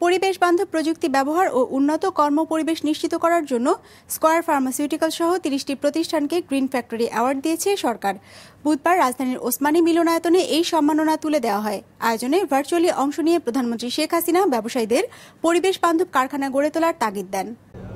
পরিবেশ বান্ধব প্রযুক্তি ব্যবহার ও উন্নত কর্মপরিবেশ নিশ্চিত করার জন্য স্কয়ার ফার্মাসিউটিক্যাল সহ ৩০টি প্রতিষ্ঠানকে গ্রিন ফ্যাক্টরি অ্যাওয়ার্ড দিয়েছে সরকার। বুধবার রাজধানীর ওসমানী মিলনায়তনে এই সম্মাননা তুলে দেওয়া হয়। আয়োজনে ভার্চুয়ালি অংশ নিয়ে প্রধানমন্ত্রী শেখ হাসিনা ব্যবসায়ীদের পরিবেশ বান্ধব কারখানা গড়ে তোলার তাগিদ দেন।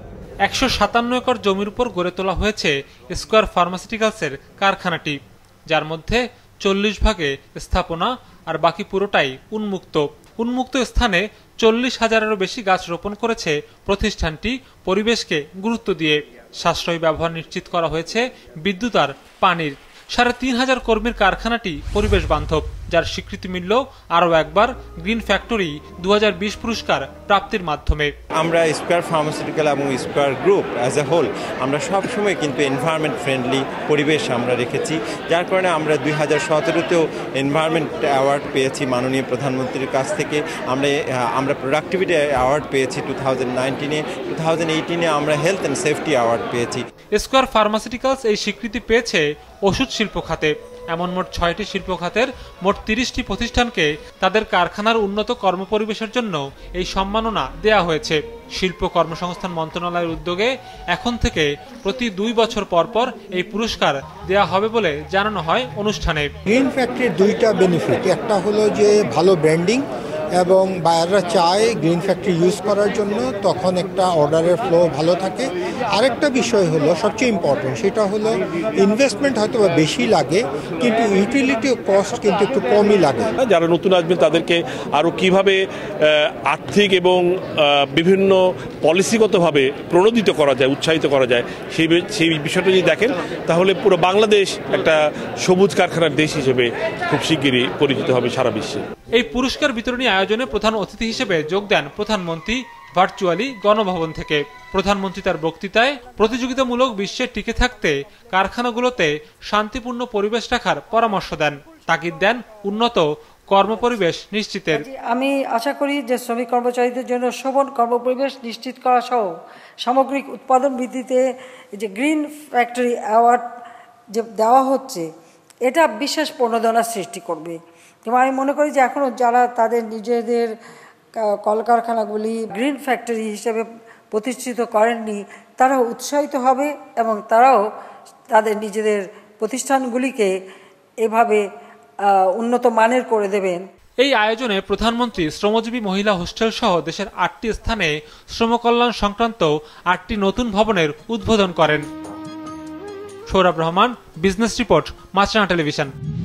১৫৭ একর জমির উপর গড়ে তোলা হয়েছে স্কয়ার ফার্মাসিউটিক্যালসের কারখানাটি, যার মধ্যে ৪০ ভাগে স্থাপনা আর বাকি পুরোটাই উন্মুক্ত স্থানে ৪০,০০০-এরও বেশি গাছ রোপণ করেছে প্রতিষ্ঠানটি। পরিবেশকে গুরুত্ব দিয়ে সাশ্রয়ী ব্যবহার নিশ্চিত করা হয়েছে বিদ্যুৎ আর পানির। ৩,৫০০ কর্মীর কারখানাটি পরিবেশ বান্ধব, যার স্বীকৃতি মিলল আরও একবার গ্রিন ফ্যাক্টরি ২০২০ পুরস্কার প্রাপ্তির মাধ্যমে। আমরা স্কয়ার ফার্মাসিউটিক্যাল এবং Square Group as a whole আমরা সবসময় কিন্তু এনভায়রনমেন্ট ফ্রেন্ডলি পরিবেশ আমরা রেখেছি, যার কারণে আমরা ২০১৭তেও এনভায়রনমেন্ট অ্যাওয়ার্ড পেয়েছি মাননীয় প্রধানমন্ত্রীর কাছ থেকে। আমরা প্রোডাক্টিভিটি অ্যাওয়ার্ড পেয়েছি 2019-এ, 2018-এ আমরা হেলথ অ্যান্ড সেফটি অ্যাওয়ার্ড পেয়েছি। স্কয়ার ফার্মাসিউটিক্যালস এই স্বীকৃতি পেয়েছে ওষুধ শিল্প খাতে। এমন মোট ৬টি শিল্প খাতের মোট ৩০টি প্রতিষ্ঠানকে তাদের কারখানার উন্নত কর্মপরিবেশের জন্য এই সম্মাননা দেয়া হয়েছে। শিল্প কর্মসংস্থান মন্ত্রণালয়ের উদ্যোগে এখন থেকে প্রতি ২ বছর পর পর এই পুরস্কার দেয়া হবে বলে জানানো হয় অনুষ্ঠানে। গ্রিন ফ্যাক্টরির দুইটা বেনিফিট, একটা হলো যে ভালো ব্র্যান্ডিং এবং বায়াররা চায় গ্রিন ফ্যাক্টরি ইউজ করার জন্য, তখন একটা অর্ডারের ফ্লো ভালো থাকে। আরেকটা বিষয় হলো সবচেয়ে ইম্পর্টেন্ট, সেটা হলো ইনভেস্টমেন্ট হয়তো বেশি লাগে কিন্তু ইউটিলিটি কস্ট কিন্তু একটু কমই লাগে। যারা নতুন আসবেন তাদেরকে আরও কিভাবে আর্থিক এবং বিভিন্ন পলিসিগতভাবে প্রণোদিত করা যায়, উৎসাহিত করা যায়, সেই বিষয়টা যদি দেখেন তাহলে পুরো বাংলাদেশ একটা সবুজ কারখানার দেশ হিসেবে খুব শিগগিরই পরিচিত হবে সারা বিশ্বে। এই পুরস্কার বিতরণী আয়োজনে প্রধান অতিথি হিসেবে যোগ দেন প্রধানমন্ত্রী ভার্চুয়ালি গণভবন থেকে। প্রধানমন্ত্রী তার বক্তৃতায় প্রতিযোগিতামূলক বিশ্বে টিকে থাকতে কারখানাগুলোতে শান্তিপূর্ণ পরিবেশ রাখার পরামর্শ দেন, তাগিদ দেন উন্নত কর্মপরিবেশ নিশ্চিতের। আমি আশা করি যে শ্রমিক কর্মচারীদের জন্য শোভন কর্মপরিবেশ নিশ্চিত করা সহ সামগ্রিক উৎপাদন বৃদ্ধিতে যে গ্রিন ফ্যাক্টরি অ্যাওয়ার্ড যে দেওয়া হচ্ছে, এটা বিশেষ প্রণোদনা সৃষ্টি করবে। এবং আমি মনে করি যে এখনও যারা তাদের নিজেদের কলকারখানাগুলি গ্রিন ফ্যাক্টরি হিসেবে প্রতিষ্ঠিত করেননি, তারাও উৎসাহিত হবে এবং তারাও তাদের নিজেদের প্রতিষ্ঠানগুলিকে এভাবে উন্নত মানের করে দেবেন। এই আয়োজনে প্রধানমন্ত্রী শ্রমজীবী মহিলা হোস্টেল সহ দেশের ৮টি স্থানে শ্রমকল্যাণ সংক্রান্ত ৮টি নতুন ভবনের উদ্বোধন করেন। Sourav Rahman, business report, Maasranga television.